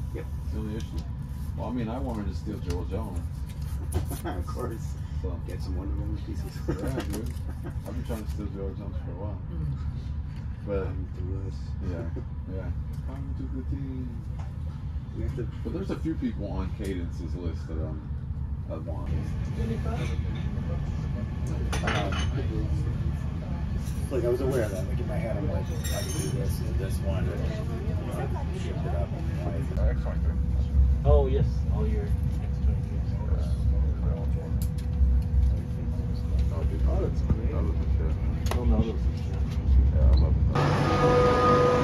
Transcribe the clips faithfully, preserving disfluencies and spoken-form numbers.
Yep. Still the issue. Well, I mean, I wanted to steal Joel Jones. Of course. So get some Wonder Woman pieces. Yeah, dude. I've been trying to steal Joel Jones for a while. But yeah, yeah. Come to the team. We have to. But there's a few people on Cadence's list that um I want. Um, like I was aware of that. Like in my head, I'm like, I can do this and this one, and you know, shift it up. And X twenty-three. Oh yes, all your X twenty-threes. Oh, dude, oh, that's great. That was the shit. Oh no, those are shit. Yeah, I love it.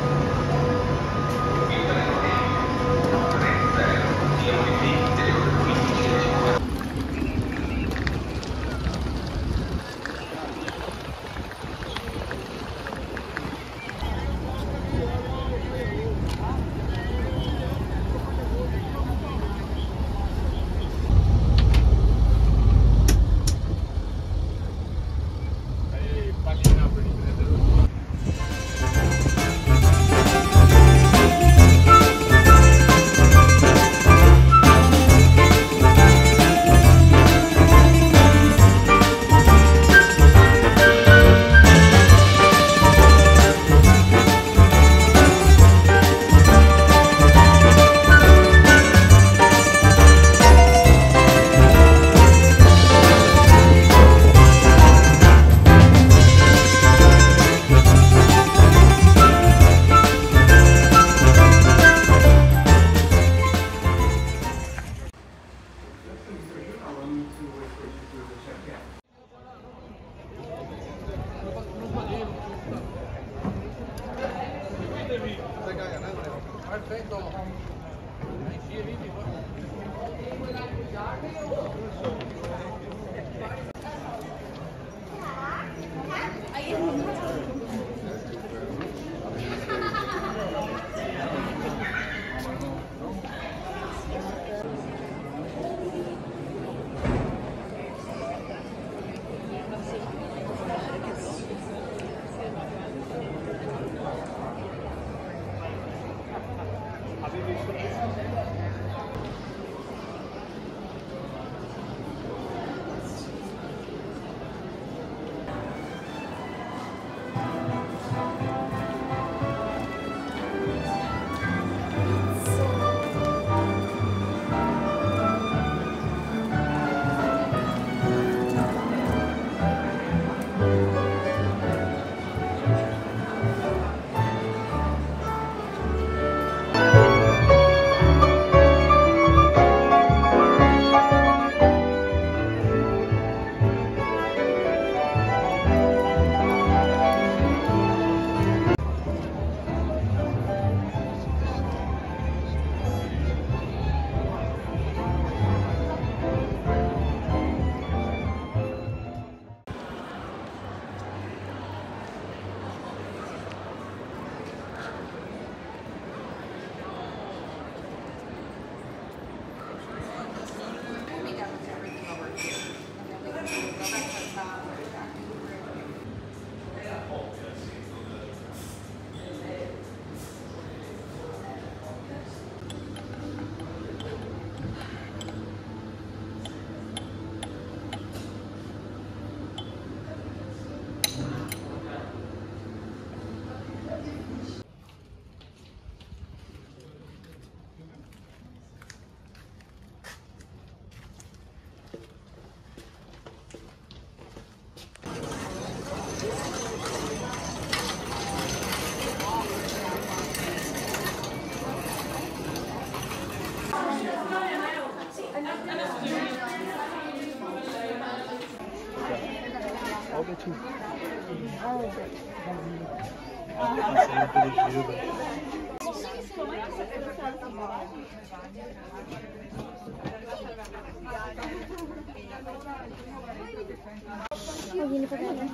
Non vieni per me.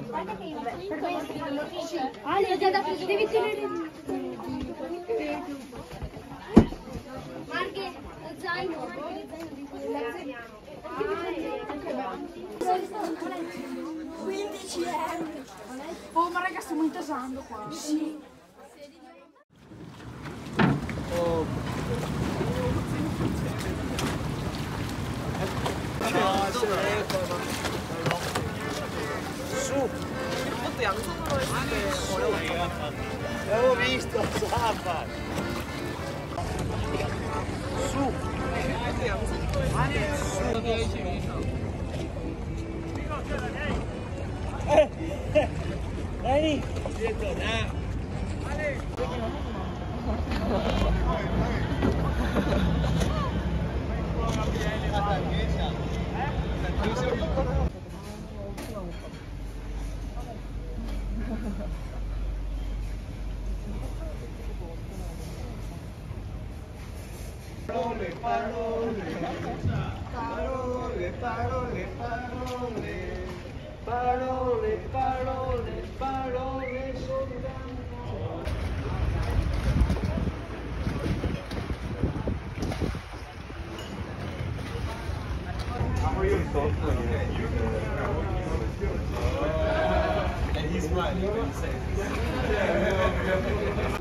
Ah, l'ho già dato, devi tenere. Marche, lo zaino, quindici euro. Oh, ma raga, stiamo intasando qua. Sì. Oh. 양손으로 했을 때 어려웠어. L'ho visto, Zappa! Su! Dai! Dietro, dai! Parole, parole, parole, parole, parole, parole, parole, soltanto. How are you in Scotland? And he's smiling when he says this.